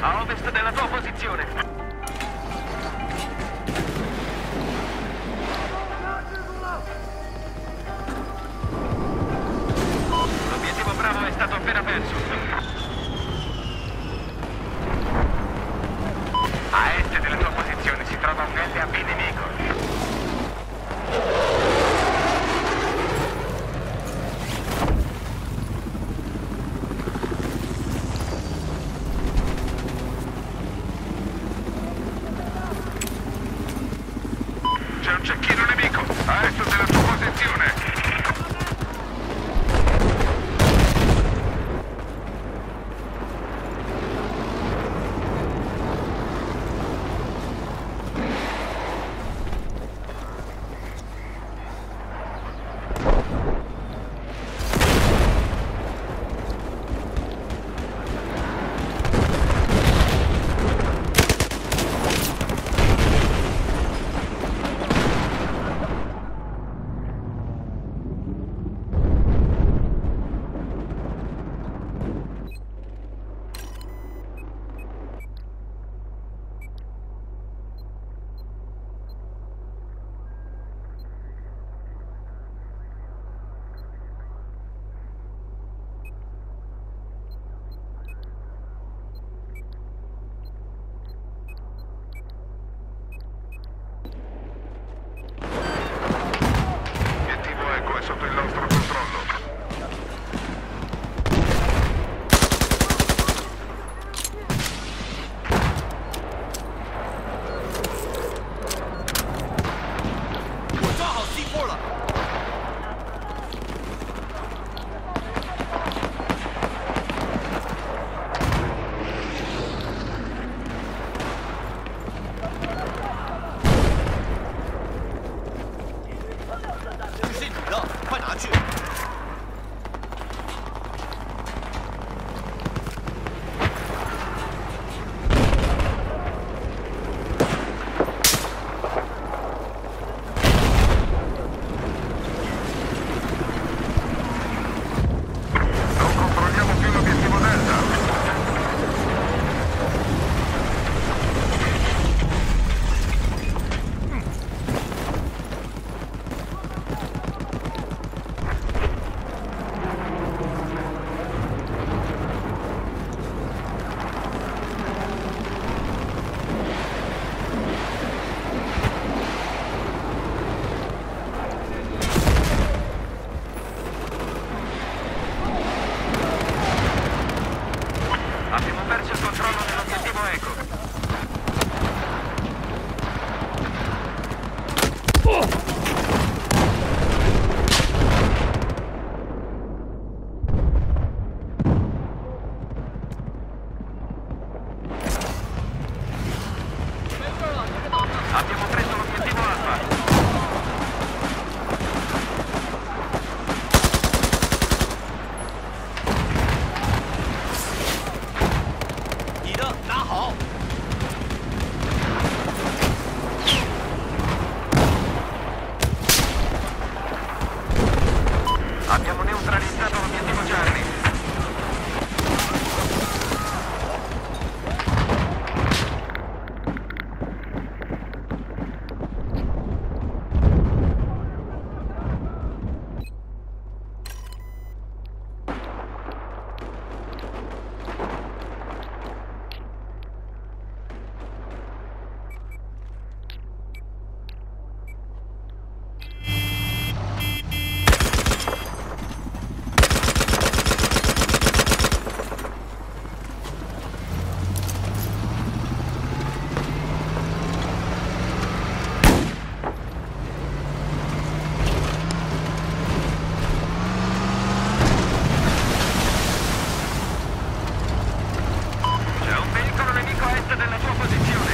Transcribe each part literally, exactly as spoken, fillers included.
A ovest della tua posizione. L'obiettivo Bravo è stato appena perso. A est della tua posizione si trova un L A P nemico. C'è un cecchino nemico, a est della tua posizione. Sotto il nostro controllo. Abbiamo perso il controllo dell'obiettivo Eco. Abbiamo preso l'obiettivo Alfa. Abbiamo neutralizzato l'obiettivo Charlie. Della tua posizione.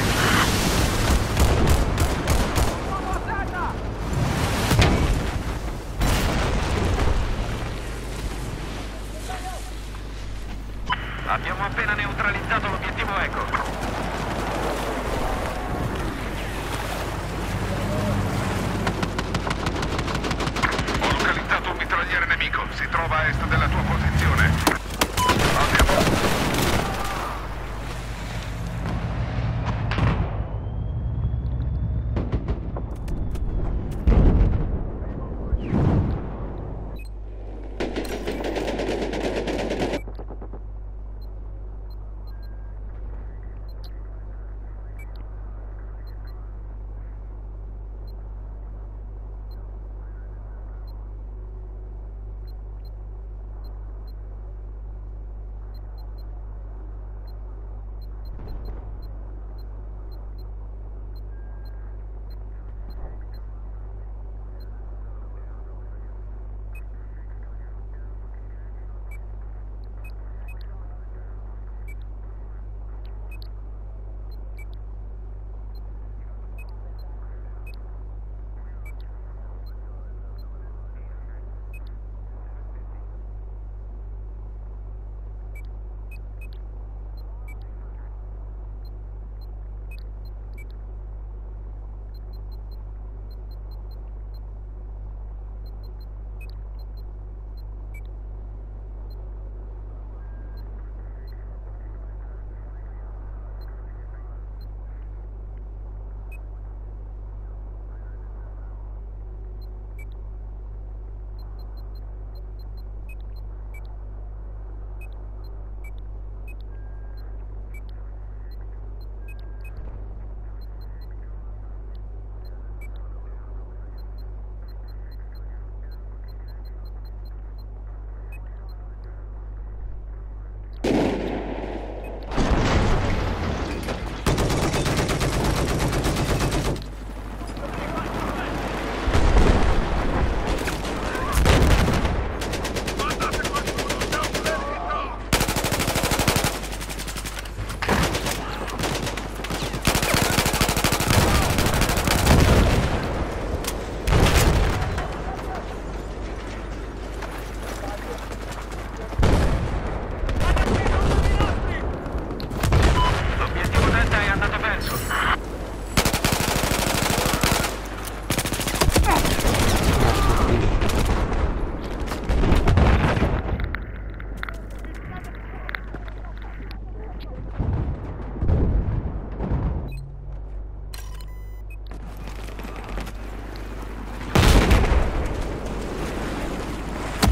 Abbiamo appena neutralizzato l'obiettivo Eco. Ho localizzato un mitragliere nemico, si trova a est della tua posizione. Abbiamo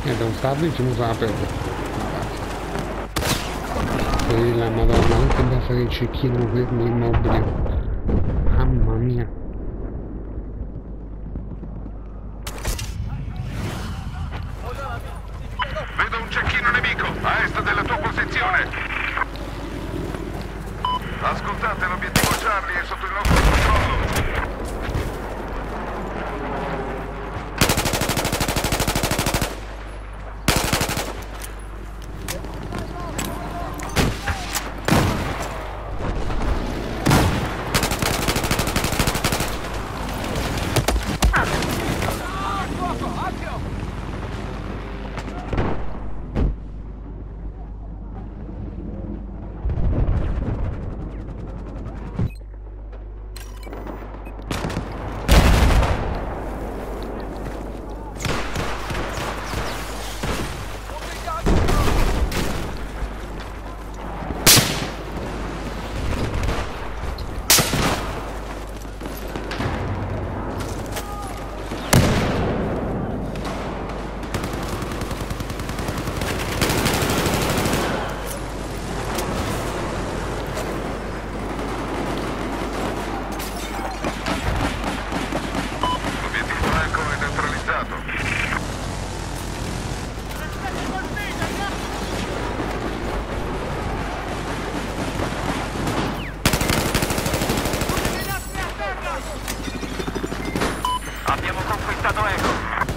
E da un tardi ci usa la pelle. E la madonna, anche basta che il cecchino fermi immobile. Mamma mia. Vedo un cecchino nemico a est della tua posizione. Ascoltate, l'obiettivo Charlie è sotto il nostro controllo. Abbiamo conquistato Echo.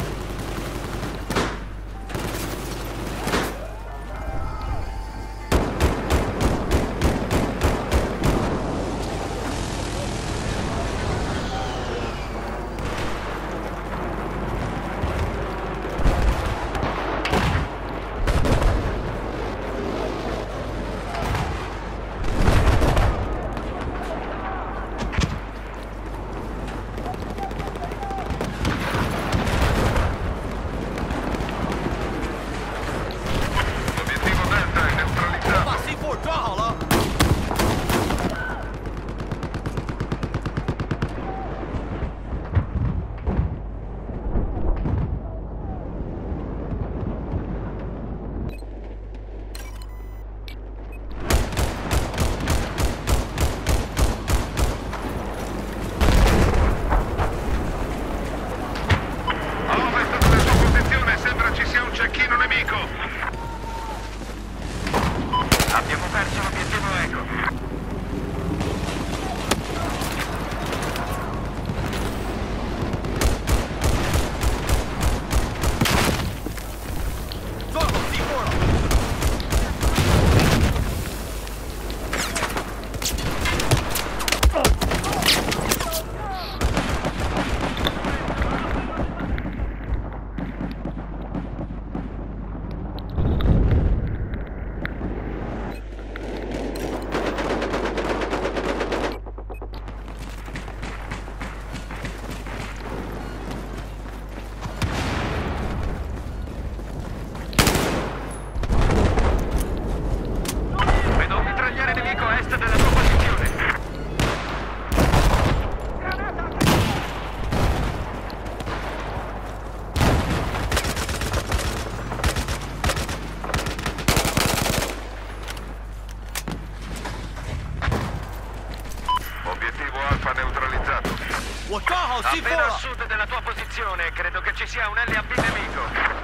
Appena a sud della tua posizione, credo che ci sia un L A P nemico.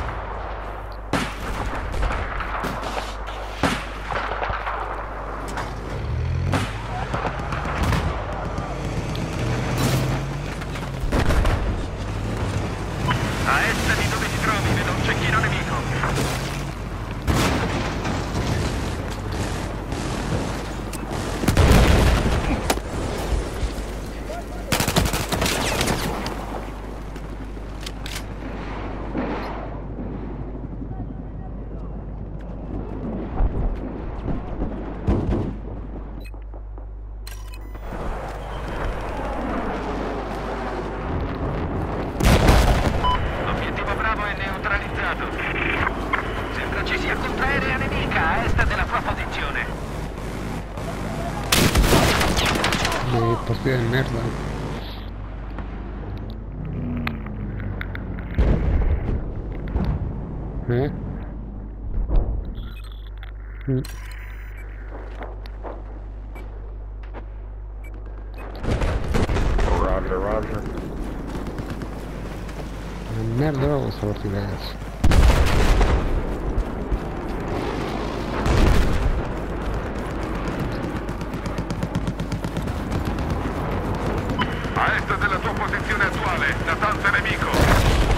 A est di dove ti trovi, vedo un cecchino nemico. Sembra ci sia contraerea nemica a est della tua posizione. Le partite di merda. Eh? Mm. Roger, roger. Una merda la vostra partita, ragazzi. A est della tua posizione attuale, natante nemico.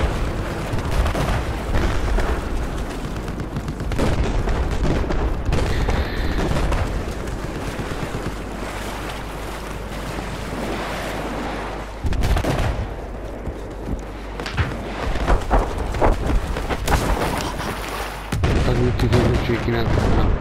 Tutti i ciechi in alto, no.